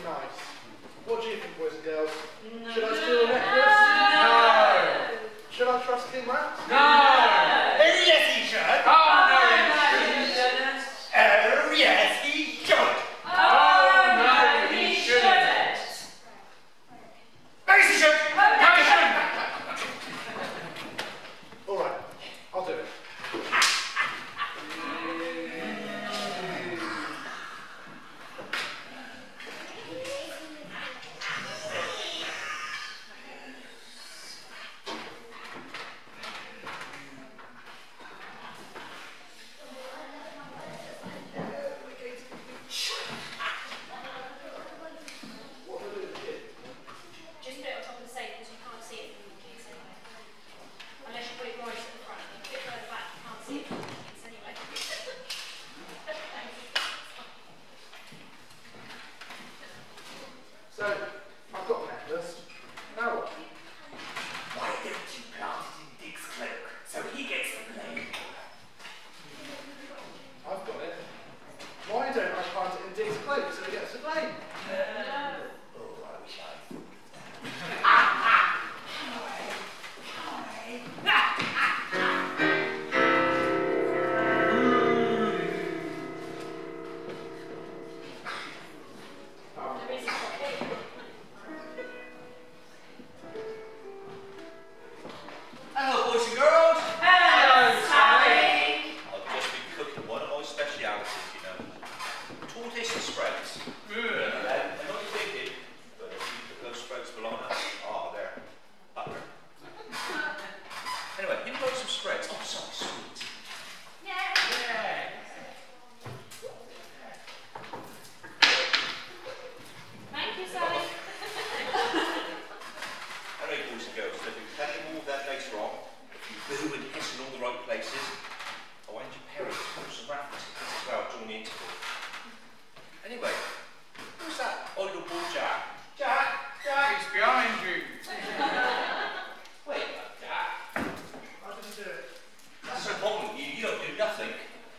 nice. What do you think, boys and girls? No. Should I steal the necklace? No. Should I trust King Max? No. Oh, yes, he should. Oh, no, he shouldn't. Oh, yes, he should. Oh, no, he shouldn't. Yes, he should. No, he shouldn't. All right, I'll do it. Just put it on top of the safe because you can't see it from the keys anyway. Unless you put it right at the front. If you put it further back, you can't see it from the keys anyway. So, I've got a necklace. Now what? Why don't you plant it in Dick's cloak so he gets the blame? I've got it. Why don't I plant it in Dick's cloak so he gets the blame? Oh, I wish I... There is a copy. Hello, boys and girls. Hello, Sally. I've just been cooking one of my specialities, you know. Tortoise and spreads. They're not as big, but if you put those spreads belong us. Oh, they're butter. Anyway, you got some spreads. Oh, sorry, sweet. Yeah. Thank you, Sally. Anyway, boys and girls, so if you have all that later on, if you boo and hiss in all the right places, I'll hand you Perry some raffles as well during the interval. Anyway, who's that old little boy Jack? Jack! Jack! He's behind you. Wait, Jack. I didn't do it. That's the problem with you. You don't do nothing.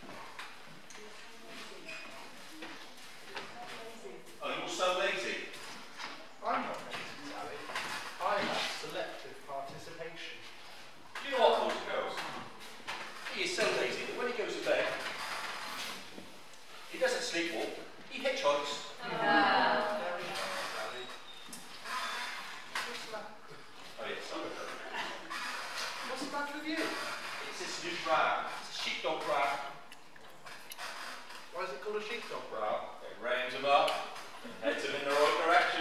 Oh, you're so lazy. I'm not lazy, Sally. I have selective participation. Do you know what, boys and girls? He is so lazy that when he goes to bed, he doesn't sleepwalk, he hitchhikes. Very nice, Sally. What's the matter? Oh, yes, sorry. What's the matter with you? It's this new drab. It's a sheepdog drab. Why is it called a sheepdog? Well, it reins him up and heads him in the right direction.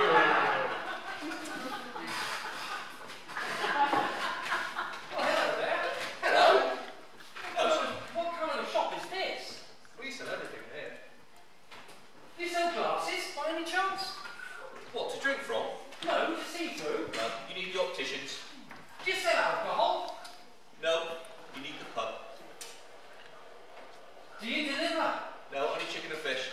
Oh, hello there. Hello. What kind of shop is this? We sell everything here. Do you sell glasses, by any chance? What, to drink from? No, to see through. You need the opticians. Do you sell alcohol? No, you need the pub. Do you deliver? No, only chicken and fish.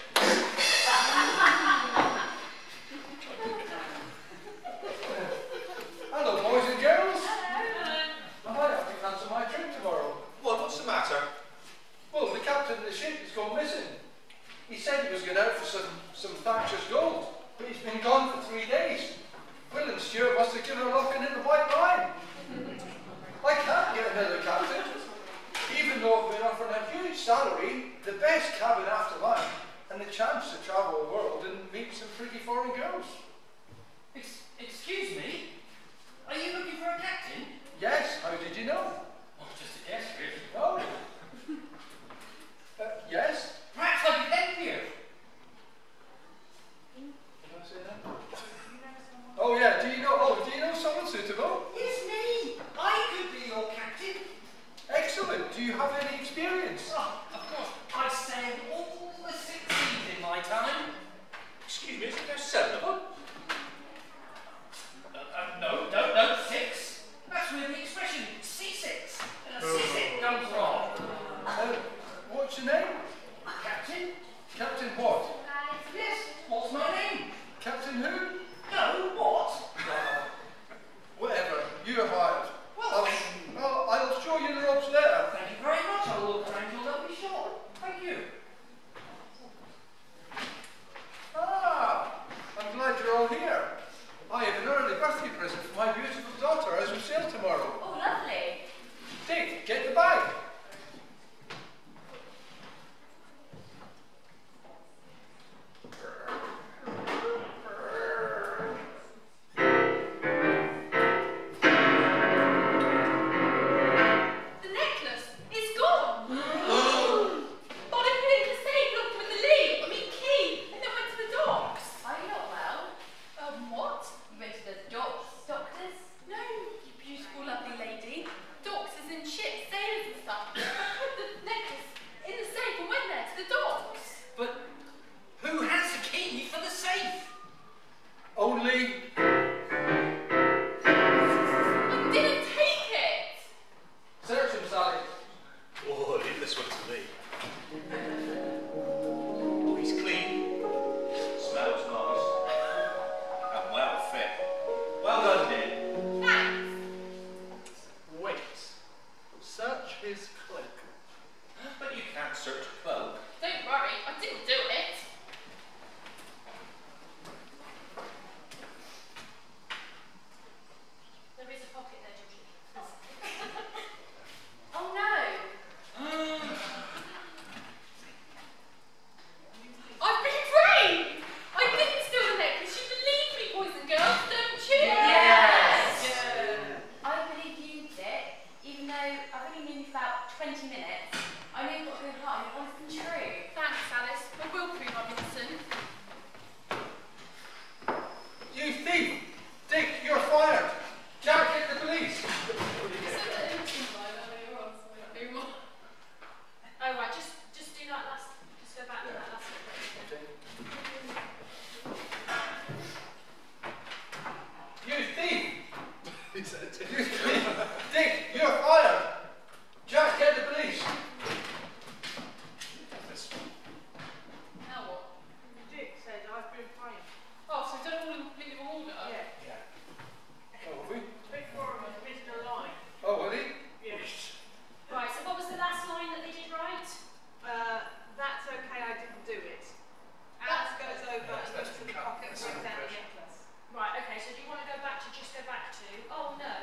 Hello, boys and girls. I might have to cancel my trip tomorrow. What, what's the matter? Well, the captain of the ship has gone missing. He said he was going out for some Thatcher's gold, but he's been gone for 3 days. Will and Stuart must have given a locking in the white line. I can't get another captain. Even though I've been offering a huge salary, the best cabin after line, and the chance to travel the world and meet some pretty foreign girls. Excuse me? Are you looking for a captain? Yes, how did you know? Oh, just a guess, really. Oh. Yes? Perhaps I could help you. Did I say that? Oh yeah, do you know someone suitable? It's me. I could be your captain. Excellent. Do you have any experience? Oh, of course. I've sailed all the 6 seas in my time. Excuse me, isn't there 7 of them? Only I didn't take it! search him, Sally. Oh, leave this one to me. Oh, he's clean. Smells nice. And well fit. Well done, Dick. Thanks. Wait. Search his cloak. But you can't search a cloak. Don't worry, I didn't do it. There is a pocket there, Georgie. Oh no! I've been framed! I didn't steal the necklace. You believe me, boys and girls, don't you? Yes. I believe you, Dick, even though I've only known you for about 20 minutes. I know you've got a good heart and you're honest and true. Thanks, Alice. I will prove I'm innocent. You thief! Dick, you're fired! Jack, get the police! Oh, right, just do that last, just go back to that last bit. You thief! You thief! Dick, you're fired! Jack, get the police! Now what? Dick said I've been framed. Oh, so don't all in completely wrong order? Yeah. Oh, have we? Before him was Mr. Line. Oh, will he? Yes. Right, so what was the last line that they did right? That's okay, I didn't do it. Alice goes over and looks in the pocket and brings out the necklace. Right, okay, so do you want to go back to, just go back to, oh no.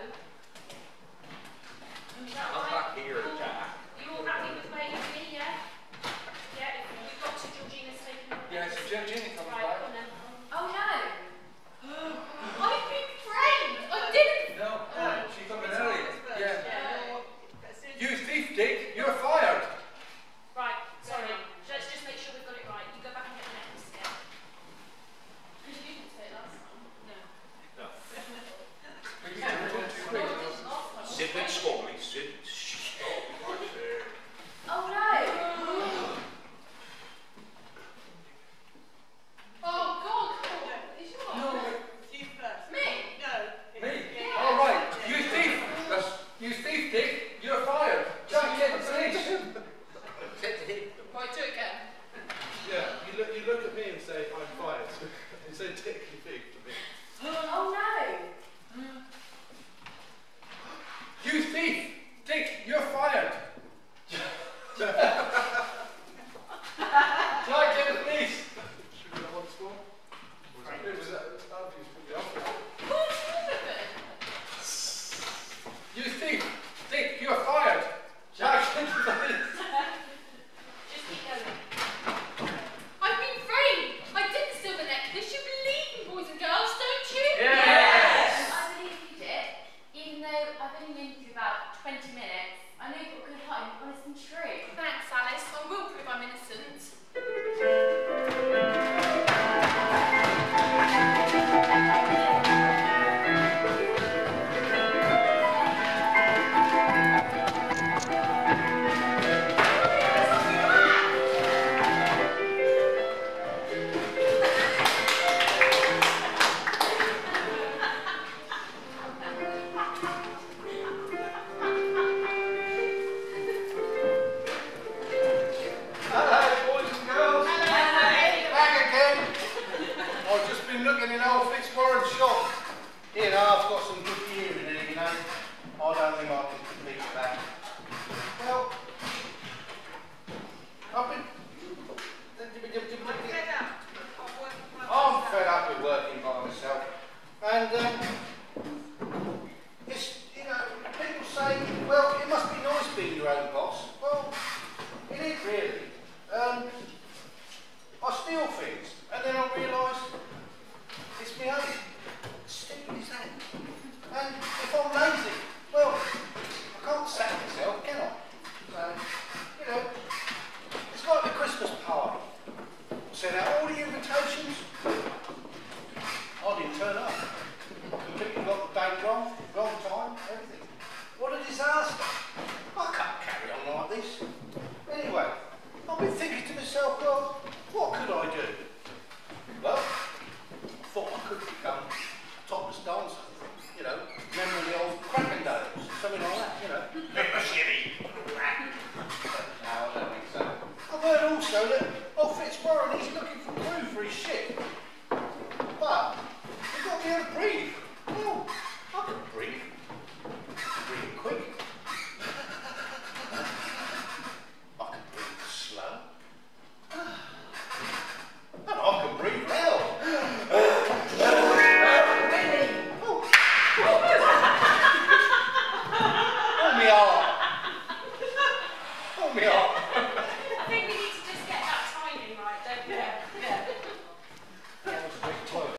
Is that Not right? back here, Jack. You all happy with where you've been, yeah? Yeah, we've got to Georgina's taking the Yeah, so Georgina comes Right, back. on then. Oh no! I've been framed! I didn't! No, she come in early. Yeah. As soon as You thief, Dick, you're fired! Right, sorry, let's just make sure we've got it right. You go back and get the necklace again. Because you didn't say it last time. No. No. But you didn't do it too quick. Sid went squally. Sid. Stop right there. Oh no! Oh God, come on. It's yours. No, you first. Me? No. me? Yeah. All right, you thief! You thief, Dick, you're fired! Jack, get the police! Said to him. Right, do it again. Yeah, you look at me and say, I'm fired. You say, Dick, you thief to me. Oh no! You thief! Dick, you're fired! Jack, get the police! Should we go once more? It was obvious from the office. What's wrong with it? You thief! Dick, you're fired! Jack, get the police! Just keep going. I've been framed! I didn't steal the necklace. You believe me, boys and girls, don't you? I believe you, Dick, even though I've only known you for about 20 minutes. I know you've got a good heart and you're honest and true. Thanks, Alice. I will prove I'm innocent. Hello, boys and girls! Back again! I've just been looking in old Fitzwarren's shop. Here, I've got some good gear in there, you know. I don't think I can compete with that. Well, I've been... I'm fed up of working by I'm myself. fed up with working by myself. And, it's, you know, people say, well, it must be nice being your own boss. Well, it is really. I steal things, and then I realise it's my own. Stupid as that. And if I'm lazy, well, I can't sack myself, can I? So, you know, it's like the Christmas party. Sent out all the invitations. I didn't turn up. Completely to breathe.